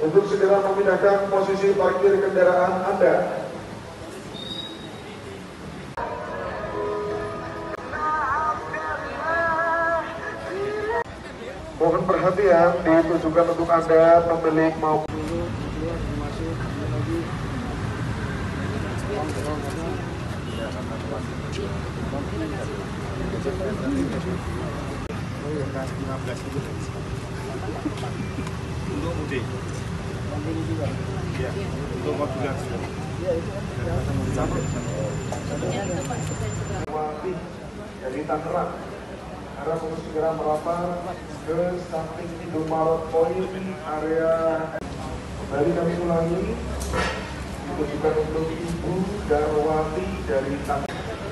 untuk segera memindahkan posisi parkir kendaraan Anda. Mohon perhatian ditujukan untuk Anda pemilik maupun untuk mudik. Ya, untuk modulasi. Dari Tangerang harap untuk segera merapat ke samping Indomaret Point area. Kembali kami ulangi, ditujukan untuk Ibu Darwati dari Tangerang.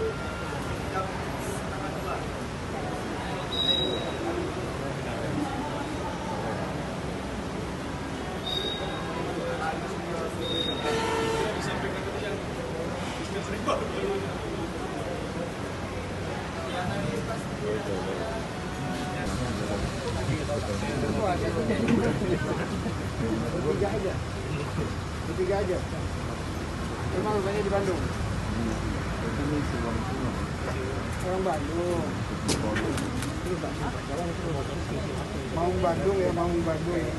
Tiga aja. Memang banyak di Bandung. Orang Bandung. Mau Bandung ya, mau Bandung ya.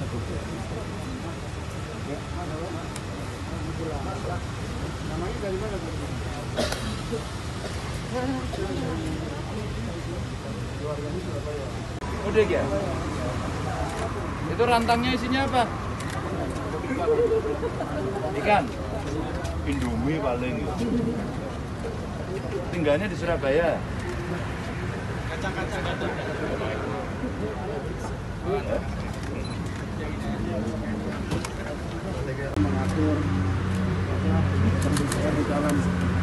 Namanya dari mana tuh? Mudik ya? Itu rantangnya isinya apa? Ikan? Indomie paling. Tinggalnya di Surabaya. Mengatur pengisian di dalam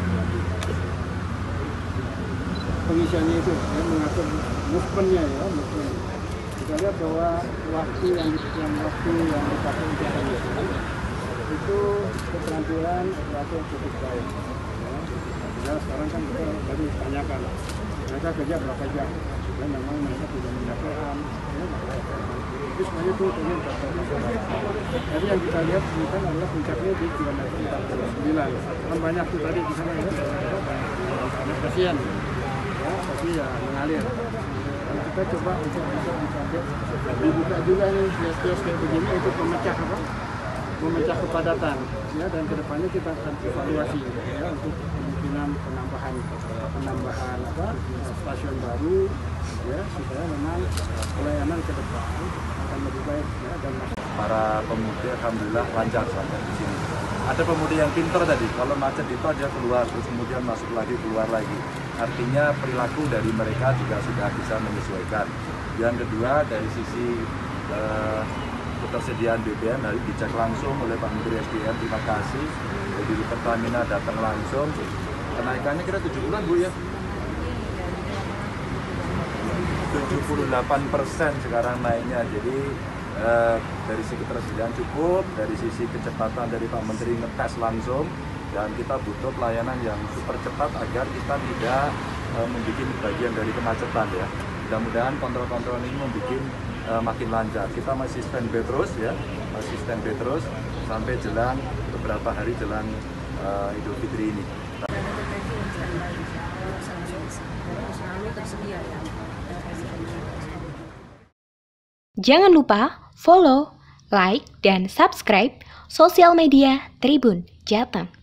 pengisiannya itu, ya, mengatur movementnya ya, movement. Kita lihat bahwa waktu yang dipakai untuk itu keterampilan operator yang cukup baik. Ya, sekarang kan kita tadi tanyakan mereka kerja berapa jam, dan memang mereka tidak menyampaikan. Itu semuanya itu pengen jadi yang kita lihat ini kan adalah puncaknya di kilometer 49. Kan banyak tuh tadi di sana ya, ada pasien, ya, tapi ya mengalir. Dan kita coba untuk bisa dibuka juga nih kios-kios kayak begini untuk memecah apa? Memecah kepadatan, ya, dan kedepannya kita akan evaluasi ya untuk kemungkinan penambahan apa stasiun baru, ya, supaya memang pelayanan ke depan akan lebih baik, ya, dan Para pemudi alhamdulillah lancar sampai di sini. Ada pemudi yang pintar tadi, kalau macet itu aja keluar, terus kemudian masuk lagi, keluar lagi. Artinya perilaku dari mereka juga sudah bisa menyesuaikan. Yang kedua dari sisi ketersediaan BBM harus dicek langsung oleh Pak Menteri SDM. Terima kasih. Jadi Pertamina datang langsung. Kenaikannya kira 7 bulan Bu ya? 78% sekarang naiknya. Jadi dari sisi ketersediaan cukup, dari sisi kecepatan dari Pak Menteri ngetes langsung, dan kita butuh pelayanan yang super cepat agar kita tidak membuat bagian dari kemacetan ya. Mudah-mudahan kontrol-kontrol ini membuat makin lancar. Kita masih standby terus ya, masih standby terus sampai jelang beberapa hari jelang Idul Fitri ini. Jangan lupa follow, like, dan subscribe sosial media Tribun Jateng.